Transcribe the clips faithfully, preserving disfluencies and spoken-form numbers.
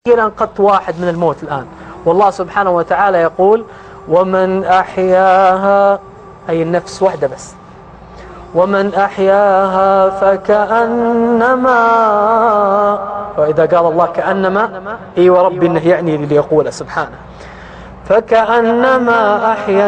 أنقذت واحد من الموت الآن. والله سبحانه وتعالى يقول ومن أحياها، أي النفس واحدة بس، ومن أحياها فكأنما، وإذا قال الله كأنما إي ورب إنه يعني اللي يقوله سبحانه، فكأنما أحيا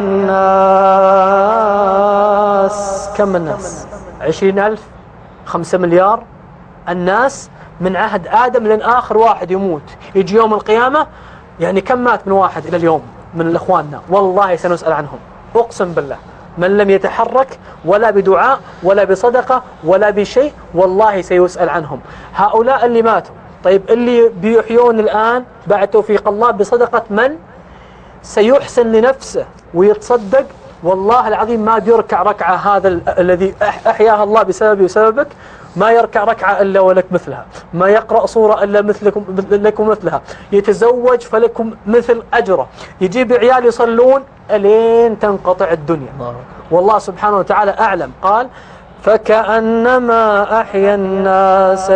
الناس. كم الناس؟ عشرين ألف، خمسة مليار الناس من عهد آدم لين آخر واحد يموت. يجي يوم القيامة يعني كم مات من واحد إلى اليوم من الإخواننا؟ والله سنسأل عنهم أقسم بالله. من لم يتحرك ولا بدعاء ولا بصدقة ولا بشيء والله سيسأل عنهم. هؤلاء اللي ماتوا، طيب اللي بيحيون الآن بعد توفيق الله بصدقة من سيحسن لنفسه ويتصدق؟ والله العظيم ما بيركع ركعة هذا الذي أحياها الله بسببي وسببك، ما يركع ركعة إلا ولك مثلها، ما يقرأ صورة إلا مثلكم لكم مثلها، يتزوج فلكم مثل أجره، يجيب عيال يصلون ألين تنقطع الدنيا. والله سبحانه وتعالى أعلم قال فكأنما أحيا الناس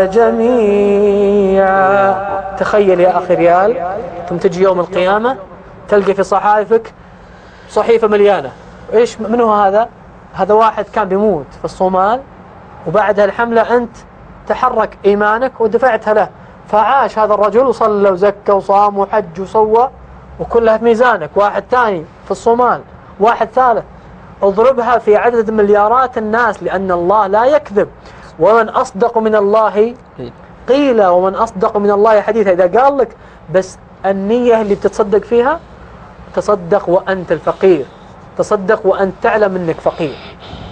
جميعا. تخيل يا أخي ريال، ثم تجي يوم القيامة تلقى في صحائفك صحيفة مليانة إيش؟ من هو هذا؟ هذا واحد كان بيموت في الصومال وبعد الحملة أنت تحرك إيمانك ودفعتها له، فعاش هذا الرجل وصلى وزكى وصام وحج وسوى وكلها في ميزانك. واحد ثاني في الصومال، واحد ثالث، اضربها في عدد مليارات الناس، لأن الله لا يكذب. ومن أصدق من الله قيل ومن أصدق من الله حديثا. إذا قال لك بس النية اللي بتتصدق فيها، تصدق وأنت الفقير، تصدق وأنت تعلم أنك فقير.